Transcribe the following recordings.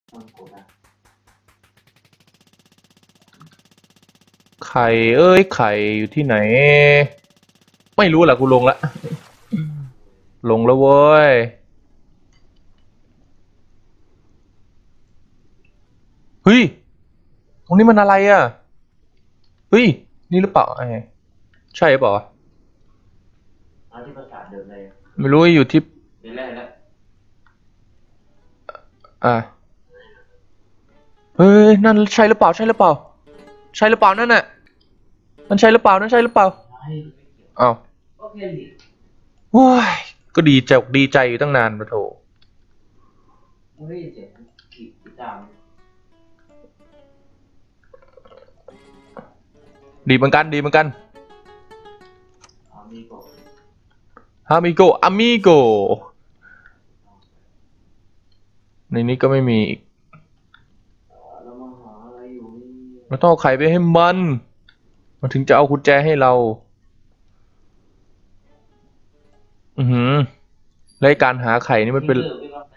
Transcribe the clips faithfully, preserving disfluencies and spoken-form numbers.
ไข่เอ้ยไข่อยู่ที่ไหนไม่รู้แหละกูลงละลงแล้วเว้ยเฮ้ยตรงนี้มันอะไรอ่ะเฮ้ยนี่หรือเปล่าไอ้ใช่เปล่าเอาที่ภาษาเดิมเลยไม่รู้อยู่ที่เดี๋ยวแรกแล้วอ่ะเฮ้ยนั่นใช่หรือเปล่าใช่หรือเปล่าใช่หรือเปล่านั่นน่ะมันใช่หรือเปล่านั่นใช่หรือเปล่าอ้าวโอ้ยก็ดีใจดีใจอยู่ตั้งนานมาโถดีเหมือนกันดีเหมือนกันอามิโกอามิโกอามิโกในนี้ก็ไม่มีอีกเราต้องเอาไข่ไปให้มันมันถึงจะเอากุญแจให้เราอือหือและการหาไข่นี่มันเป็น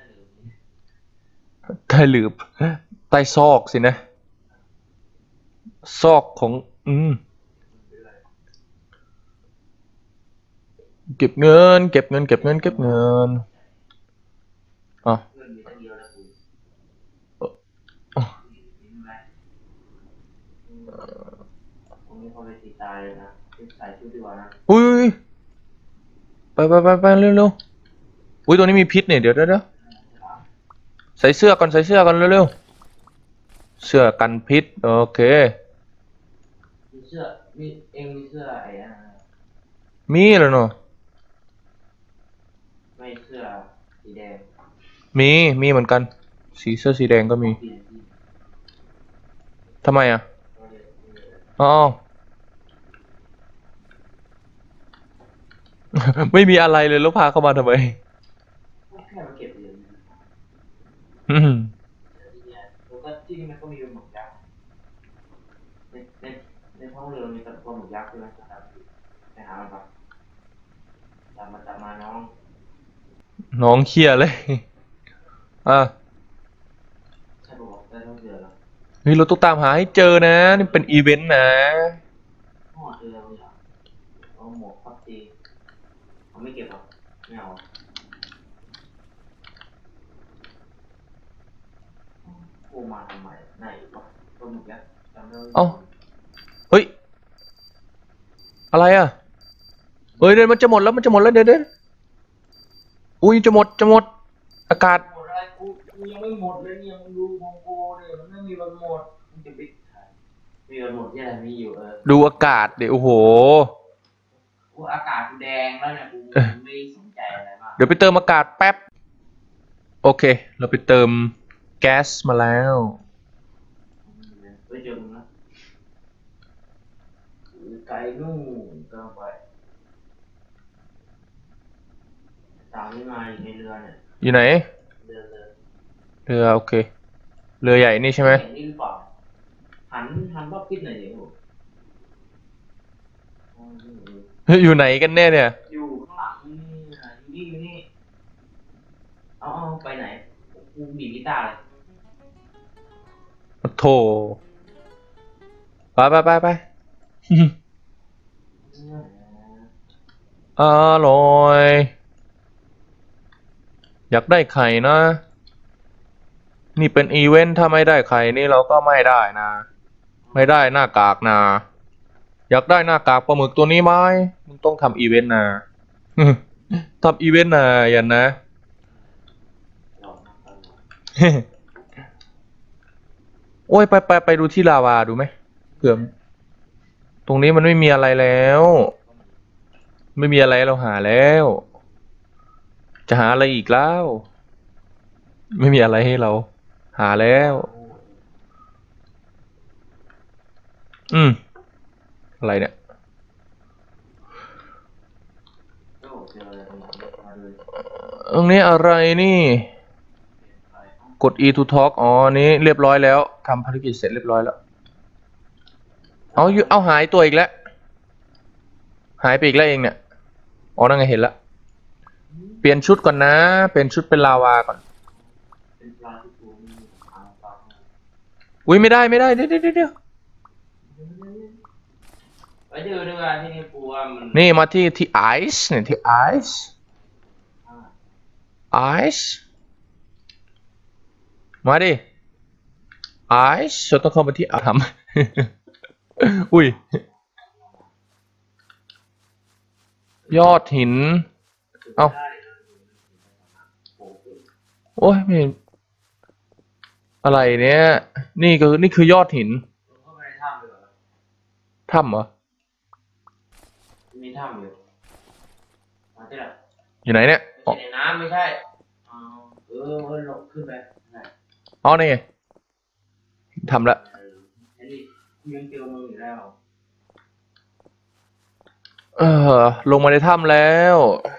ใต้หลืบใต้ซอกสินะซอกของอืมเก็บเงินเก็บเงินเก็บเงินเก็บเงินอ๋ออุ้ยไปไปไปไปเร็วเร็วอุ้ยตัวนี้มีพิษเนี่ยเดี๋ยวเดี๋ยวใส่เสื้อก่อนใส่เสื้อก่อนเร็วเร็วเสื้อกันพิษโอเคมีเสื้อมีเองมีเสื้อไอ้มีแล้วเนาะไม่เสื้อสีแดงมีมีเหมือนกันสีเสื้อสีแดงก็มีทำไมอ่ะอ๋อไม่มีอะไรเลยแล้วพาเข้ามาทำไมแค่มาเก็บเหรียญอืมแล้วก็ที่นี่มันก็มีเป็นหมึกยักษ์ในในในท้องเรือมีตัวหมึกยักษ์ใช่ไหมไปหามันปะจับมาจับมาน้องน้องเครียดเลยอ่ะใช่บอกได้ท้องเรือแล้วเฮ้ยเราต้องตามหาให้เจอนะนี่เป็นอีเวนต์นะอ๋อเจอแล้วเหรอเอาหมวกพับตีเขาไม่เก็บหรอไม่เอาโอ้มาทำไมไหนวะตัวหมึกยักษ์จำได้เอ้าเฮ้ยอะไรอ่ะเฮ้ยเดี๋ยวมันจะหมดแล้วมันจะหมดแล้วเดี๋ยวเดี๋ยวอุ้ยจะหมดจะหมดอากาศยังไม่หมดเลยยังดูมองโกเนี่ยมันไม่มีวันหมดมันจะไปมีวันหมดที่ไหนมีอยู่เออดูอากาศเดี๋ยวโอ้โหอากาศแดงแล้วเนี่ยกูไม่สนใจอะไรมากเดี๋ยวไปเติมอากาศแป๊บโอเคเราไปเติมแก๊สมาแล้วไปเจอมึงนะไกลนู่นเติมไปตามนี่มาอยู่ในเรือเนี่ยอยู่ไหนเรือเรือโอเคเรือใหญ่นี่ใช่ไหมนี่หรือเปล่าหันหันรอบทิศไหนเดี๋ยวอยู่ไหนกันแน่เนี่ยอยู่ข้างหลังนี่อยู่นี่อยู่นี่เอาเอาไปไหนกูบีบกีตาร์เลยโธ่ไปไปไปไปอร่อยอยากได้ไข่นะนี่เป็นอีเวนต์ถ้าไม่ได้ไข่นี่เราก็ไม่ได้นะไม่ได้หน้ากากนะอยากได้หน้ากากปลาหมึกตัวนี้ไหมมึงต้องทำอีเวนต์นะทำอีเวนต์นะอย่านะโอ้ยไปไปไปดูที่ลาวาดูไหมเผื่อตรงนี้มันไม่มีอะไรแล้วไม่มีอะไรเราหาแล้วจะหาอะไรอีกแล้วไม่มีอะไรให้เราหาแล้วอืมอะไรเนี่ยตรงนี้อะไรนี่กด E to talk อ๋อนี้เรียบร้อยแล้วทำภารกิจเสร็จเรียบร้อยแล้วเอาเอาหายตัวอีกแล้วหายไปอีกแล้วเองเนี่ยอ๋อนั่นไงเห็นแล้วเปลี่ยนชุดก่อนนะเปลี่ยนชุดเป็นลาวาก่อนอุ้ยไม่ได้ไม่ได้เดี๋ยวเดี๋ยวเดี๋ยวไปดูดีกว่าที่นี่ปูว่ามันนี่มาที่ที่ไอซ์เนี่ยที่ไอซ์ไอซ์มาดิไอซ์เราต้องเข้ามาที่อาร์มอุ้ยยอดหินเอ้าโอ้ยไม่เห็นอะไรเนี่ยนี่คือนี่คือยอดหินถ้ำเหรอมีถ้ำอยู่มาที่ไหนอยู่ไหนเนี่ยในน้ำไม่ใช่เออเออลงขึ้นไปอ๋อนี่ไงทำละยังเจอมืออยู่แล้วเออลงมาในถ้ำแล้ว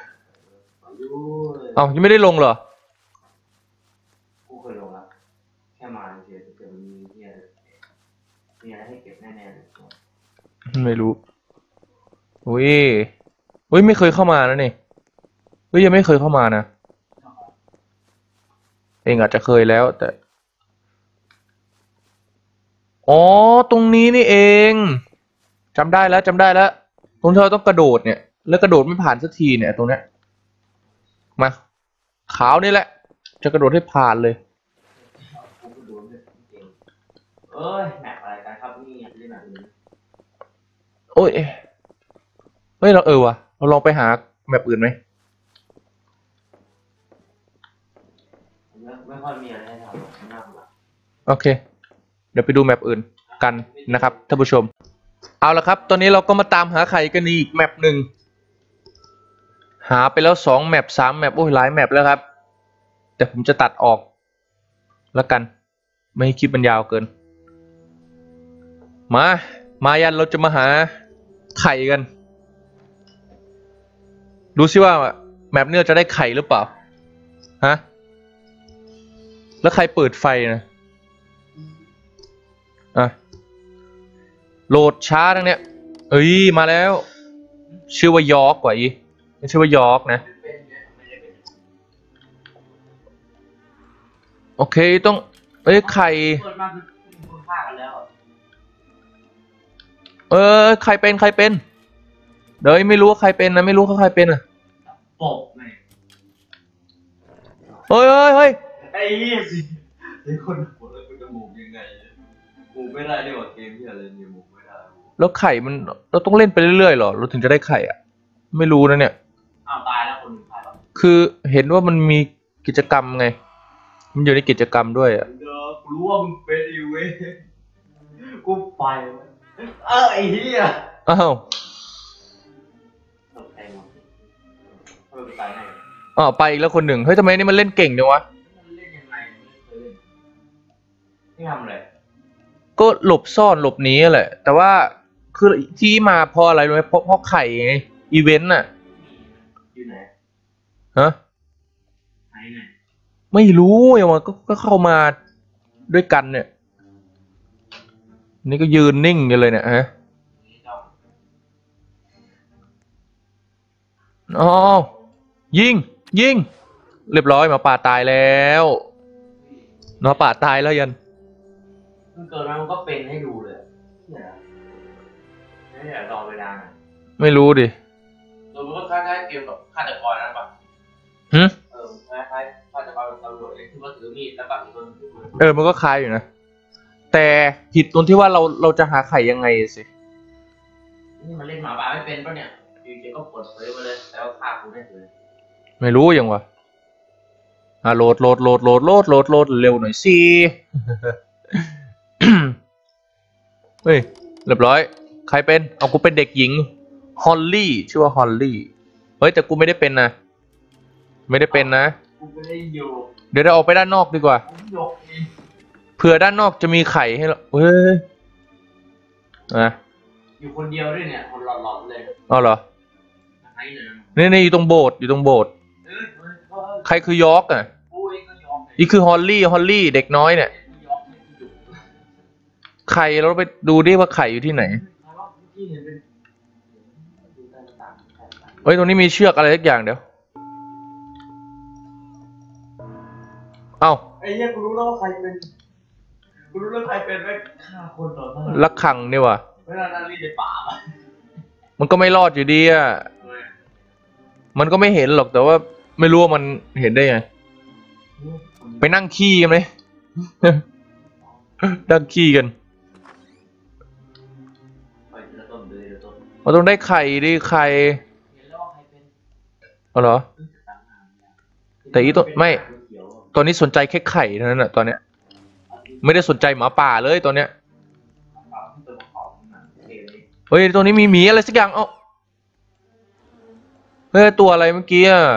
เอ้ายังไม่ได้ลงเหรอกูเคยลงแล้วแค่มาเฉยๆแต่มันมีเนี่ยมีอะไรให้เก็บแน่ๆเลยไม่รู้อุ้ยอุ้ยไม่เคยเข้ามานะนี่อุ้ยยังไม่เคยเข้ามานะเองอาจจะเคยแล้วแต่อ๋อตรงนี้นี่เองจำได้แล้วจำได้แล้วตรงเธอต้องกระโดดเนี่ยแล้วกระโดดไม่ผ่านสักทีเนี่ยตรงเนี้ยมาขาวนี่แหละจะกระโดดให้ผ่านเลยเอ้ยแมปอะไรกันครับนี่เล่นแบบนี้โอ้ยเฮ้ยเราเออวะเราลองไปหาแมปอื่นไหมไม่ค่อยมีอะไรให้ทำน่าเบื่อโอเคเดี๋ยวไปดูแมปอื่นกันนะครับท่านผู้ชมเอาละครับตอนนี้เราก็มาตามหาไข่กันอีกแมปหนึ่งหาไปแล้วสองแมปสามแมปโอ้ยหลายแมปแล้วครับแต่ผมจะตัดออกแล้วกันไม่ให้คลิปมันยาวเกินมามายันเราจะมาหาไข่กันดูซิว่าแมปนี้เราจะได้ไข่หรือเปล่าฮะแล้วใครเปิดไฟนะอ่ะโหลดช้าทั้งเนี้ยเอ้ยมาแล้วชื่อว่ายอร์กว่ะอีไม่ชื่อว่ายอร์กนะโอเคต้องเอ้ยไข่เออใครเป็นใครเป็นเดี๋ยวไม่รู้ว่าใครเป็นนะไม่รู้ว่าใครเป็นอ่ะปกไงเฮ้ยเฮ้ยเฮ้ยไอ้ยี่สิไอ้คนหัวแล้วกูจะหมูยังไงหมูไม่ได้ดีกว่าเกมที่อะไรเนี่ยหมูไม่ได้แล้วไข่มันเราต้องเล่นไปเรื่อยๆหรอเราถึงจะได้ไข่อ่ะไม่รู้นะเนี่ยอ้าวตายแล้วคนหนึ่งตายแล้วคือเห็นว่ามันมีกิจกรรมไงมันอยู่ในกิจกรรมด้วยอ่ะเดี๋ยวกูรู้ว่ามึงเป็นอีเว้ยกูไปเออไอ้เหี้ยอ้าวอ๋อไปอีกแล้วคนหนึ่งเฮ้ยทำไมนี่มันเล่นเก่งจังวะมันเล่นยังไงไม่เคยเล่นนี่ทำอะไรก็หลบซ่อนหลบหนีแหละแต่ว่าคือที่มาเพราะอะไรรู้ไหมเพราะเพราะไข่ไงอีเวนต์น่ะอยู่ไหนฮะไหนไหนไม่รู้อย่างว่าก็เข้ามาด้วยกันเนี่ยนี่ก็ยืนนิ่งกันเลยเนี่ยฮะอ๋อยิงยิงเรียบร้อยหมาป่าตายแล้วหมาป่าตายแล้วยันมันเกิดมามันก็เป็นให้ดูเลยเนี่ยไม่อยากรอเวลาไม่รู้ดิตัวมันก็คล้ายๆเกมแบบฆาตกรนั่นปะฮึเออคล้ายๆฆาตกรตำรวจที่ว่าถือมีดแล้วแบบตัวเออมันก็คล้ายอยู่นะแต่ผิดตรงที่ว่าเราเราจะหาไข่ยังไงสินี่มันเล่นหมาป่าไม่เป็นปะเนี่ยอยู่เจ๊ก็กดเลยมาเลยแล้วฆ่ากูได้เลยไม่รู้ยังวะอ่ะโหลดโหลดโหลดโหลดโหลดโหลดโหลดเร็วหน่อยสิเฮ้ยเรียบร้อยใครเป็นเอากูเป็นเด็กหญิงฮอลลี่ชื่อว่าฮอลลี่เฮ้ยแต่กูไม่ได้เป็นนะไม่ได้เป็นนะกูไม่ได้อยู่เดี๋ยวเราออกไปด้านนอกดีกว่าเผื่อด้านนอกจะมีไข่ให้เราเฮ้ยอ่ะอยู่คนเดียวด้วยเนี่ยคนหลอนๆเลยอ๋อเหรอนี่นี่อยู่ตรงโบสถ์อยู่ตรงโบสถ์ใครคือยอร์กอ่ะนี่คือฮอลลี่ฮอลลี่เด็กน้อยเนี่ยไข่เราไปดูดิว่าไข่อยู่ที่ไหนเฮ้ยตรงนี้มีเชือกอะไรสักอย่างเดี๋ยวเอ้าไอ้เหี้ยกูรู้แล้วว่าใครเป็นกูรู้แล้วใครเป็นไหมฆ่าคนต่อหน้าลักขังนี่ว่ะเวลานั้นรีดในป่าอ่ะมันก็ไม่รอดอยู่ดีอ่ะมันก็ไม่เห็นหรอกแต่ว่าไม่รู้ว่ามันเห็นได้ไงไปนั่งขี้กันไหม นั่งขี้กันไปทีละต้นเลยทีละต้นเราต้องได้ไข่ดิไข่เห็นแล้วว่าใครเป็นเอาเหรอเพิ่งจะตั้งนานเนี่ยแต่อีตัวไม่เขียวๆตอนนี้สนใจแค่ไข่เท่านั้นแหะตอนเนี้ยไม่ได้สนใจหมาป่าเลยตอนเนี้ยป่าที่ตัวประกอบมันนะเกมนี้เฮ้ยตัวนี้มีหมีอะไรสักอย่างเอ้าเฮ้ยตัวอะไรเมื่อกี้อ่ะ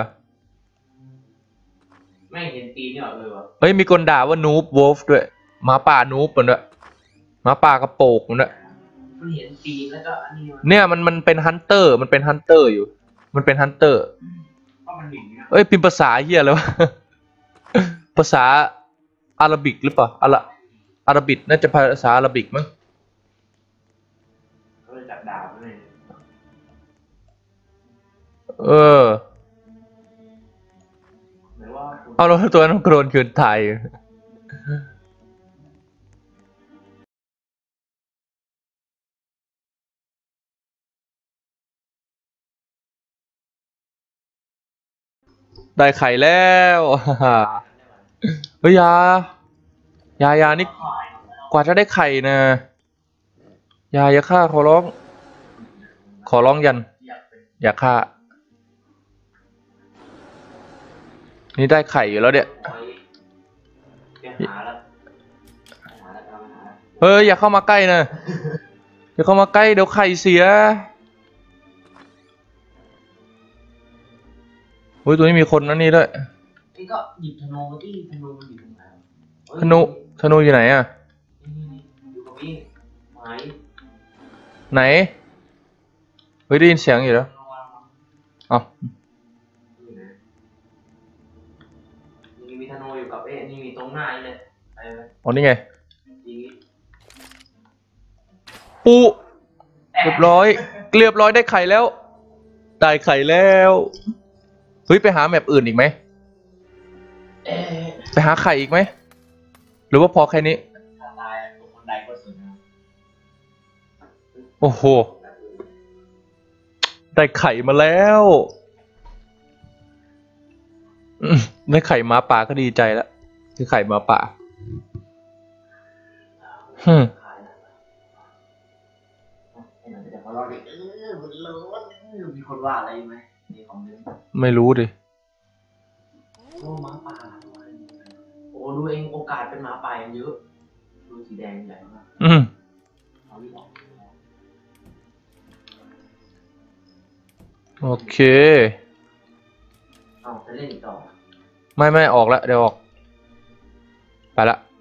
ไม่เห็นตีนเนี่ยเลยวะเฮ้ยมีคนด่าว่านูบวอลฟ์ด้วยหมาป่านูบมันด้วยหมาป่ากระโปกมันด้วยมันเห็นตีนแล้วก็อันนี้มันเนี่ยมันมันเป็นฮันเตอร์มันเป็นฮันเตอร์อยู่มันเป็นฮันเตอร์เพราะมันหนีนะเอ้ยพิมพ์ภาษาเฮียอะไรวะ ภาษาอาหรับิกหรือเปล่าอาหรัอาหรับิกน่าจะภาษาอาหรับิกมั้งเขาเลยจับดาบเลยเออหรือว่าเอาแล้วตัวนั้นโกรนคืนไทยได้ไข่แล้ว เฮ้ยยายายานี่กว่าจะได้ไข่นะยาอย่าฆ่าขอร้อง ขอร้องยันอยากเป็นอย่าฆ่า นี่ได้ไข่อยู่แล้วเนี่ยไว้ไปหาแล้วไปหาแล้วเอาไปหาแล้วเฮ้ยอย่าเข้ามาใกล้นะอย่าเข้ามาใกล้เดี๋ยวไข่เสียเฮ้ยตัวนี้มีคนนั่นนี่ด้วยไอ้ก็หยิบธนูมาที่ธนูมันอยู่ตรงไหนวะเอ้ยธนูธนูอยู่ไหนอะนี่นี่อยู่กับพี่ไม้ไหนเฮ้ยได้ยินเสียงอยู่แล้วธนูวางมาอ๋อนี่นะนี่มีธนูอยู่กับเอ้นี่มีตรงหน้านี่เลยไปไปอ๋อนี่ไงยิงนี่ปูเรียบร้อยเรียบร้อยได้ไข่แล้วได้ไข่แล้วเฮ้ยไปหาแมปอื่นอีกไหมเอ๊ะไปหาไข่อีกไหมหรือว่าพอแค่นี้ถ้าตายตรงบันไดก็สุดนะโอ้โหได้ไข่มาแล้วอืมได้ไข่หมาป่าก็ดีใจแล้วคือไข่หมาป่าฮึมขายนะไอ้หนังจะมารอดิเออมันร้อนเออมีคนว่าอะไรไหมในคอมเมนต์ไม่รู้ดิโอ้หมาป่าโอ้ดูเองโอกาสเป็นหมาป่ายังเยอะดูสีแดงใหญ่มากอืมเอาที่ออกโอเคเอาจะเล่นอีกต่อไม่ไม่ออกแล้วเดี๋ยวออก ไปละ